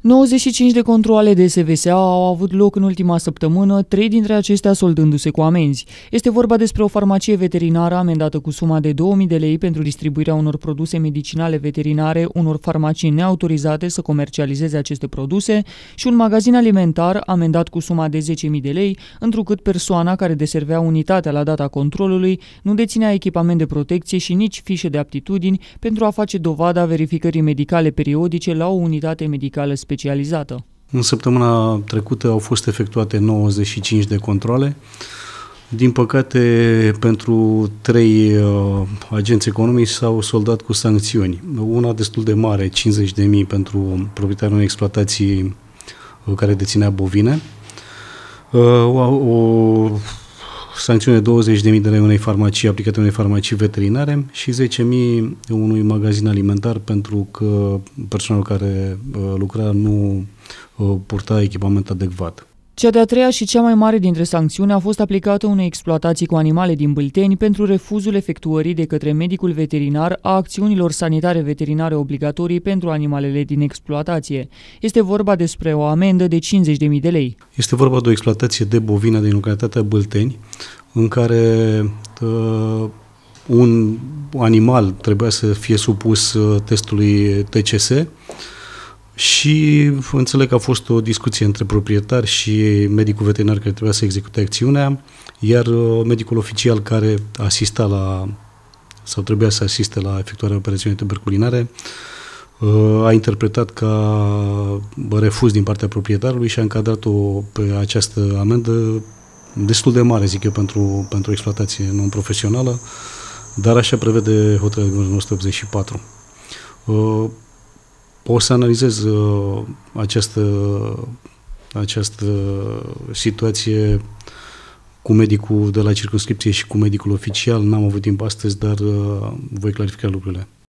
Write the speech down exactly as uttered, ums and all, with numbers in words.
nouăzeci și cinci de controale de S V S A au avut loc în ultima săptămână, trei dintre acestea soldându-se cu amenzi. Este vorba despre o farmacie veterinară amendată cu suma de două mii de lei pentru distribuirea unor produse medicinale veterinare unor farmacii neautorizate să comercializeze aceste produse și un magazin alimentar amendat cu suma de zece mii de lei, întrucât persoana care deservea unitatea la data controlului nu deținea echipament de protecție și nici fișe de aptitudini pentru a face dovada verificării medicale periodice la o unitate medicală specializată. specializată. În săptămâna trecută au fost efectuate nouăzeci și cinci de controle. Din păcate, pentru trei uh, agenți economici s-au soldat cu sancțiuni. Una destul de mare, cincizeci de mii pentru proprietarul unei exploatații uh, care deținea bovine. Uh, o, o sancțiune de douăzeci de mii de lei unei farmacii aplicate unei farmacii veterinare și zece mii unui magazin alimentar pentru că personalul care uh, lucra nu uh, purta echipament adecvat. Cea de-a treia și cea mai mare dintre sancțiuni a fost aplicată unei exploatații cu animale din Bâlteni pentru refuzul efectuării de către medicul veterinar a acțiunilor sanitare veterinare obligatorii pentru animalele din exploatație. Este vorba despre o amendă de cincizeci de mii de lei. Este vorba de o exploatație de bovine din localitatea Bâlteni, în care uh, un animal trebuia să fie supus uh, testului T C S și înțeleg că a fost o discuție între proprietar și medicul veterinar care trebuia să execute acțiunea, iar uh, medicul oficial care asista la, sau trebuia să asiste la efectuarea operațiunii tuberculinare uh, a interpretat ca refuz din partea proprietarului și a încadrat-o pe această amendă destul de mare, zic eu, pentru, pentru o exploatație non-profesională, dar așa prevede hotărârea numărul o sută optzeci și patru. Uh, o să analizez uh, această, această situație cu medicul de la circumscripție și cu medicul oficial. N-am avut timp astăzi, dar uh, voi clarifica lucrurile.